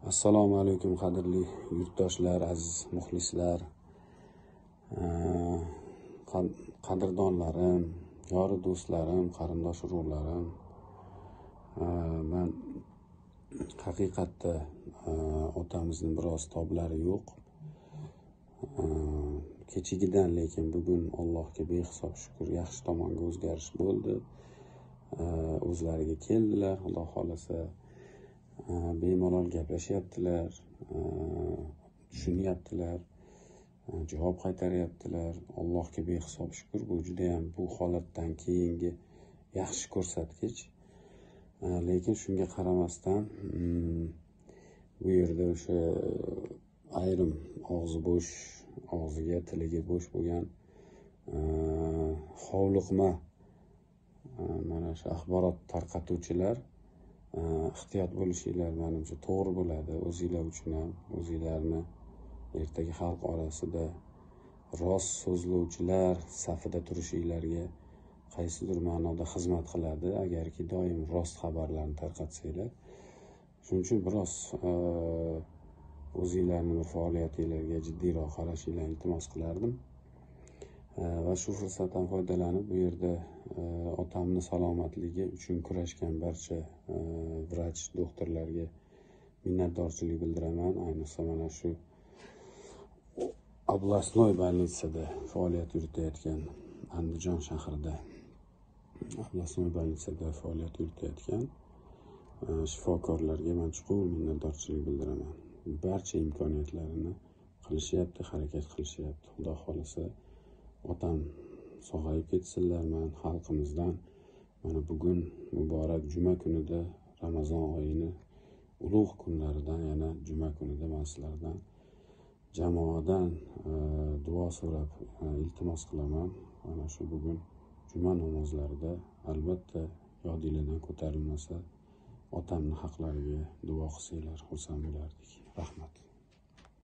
Assalomu alaykum qadrli yurtdoshlar, aziz muxlislar, qadrdonlarim, yori do'stlarim, qarindosh urug'larim. Men haqiqatda otamizning biroz toblari yo'q. Kechigidan lekin bugun Allohga behisob shukr, yaxshi tomonga o'zgarish bo'ldi. O'zlariga keldilar, Xudo xolasa. Bemalol gaplashyaptilar, tushunyaptilar, javob qaytaryaptilar. Allohga behisob shukr. Bu juda ham bu holatdan keyingi yaxshi ko'rsatkich. Lekin shunga qaramasdan bu yerda o'sha ayrim og'ziga, tiliga bo'sh bo'lgan hovliqma mana shu axborot tarqatuvchilar ehtiyot bo'lishinglar menimcha to'g'ri bo'ladi. O'zinglar uchun ham, o'zinglarni ertaga xalq orasida rost so'zlovchilar safida turishinglarga qaysidir ma'noda xizmat qiladi, agarki doim rost xabarlarni tarqatsanglar. Shuning uchun biroz o'zinglarning faoliyatinglarga jiddiyroq qarashinglarni iltimos qilardim. Va shu fursatdan foydalanib bu yerda otamni salomatligi uchun kurashgan barcha vrach doktorlarga minnatdorchilik bildiraman. Ayniqsa mana shu oblastnoy больницada faoliyat yuritayotgan, Andijon shahrida oblastnoy больницada faoliyat yuritayotgan shifokorlarga men chuqur minnatdorchilik bildiraman. Barcha imkoniyatlarini qilishyapti, harakat qilishyapti. Xudo xolasa otam sog'ayib ketsinlar. Men xalqimizdan mana bugun muborak juma kunida, Ramazon oyini ulug' kunlaridan yana juma kunida men sizlardan jamoadan duo so'rab iltimos qilaman. Mana shu bugun juma namozlarida albatta yodinglardan ko'tarilmasa otamni haqlariga duo qilsanglar xursand bo'lardik. Rahmat.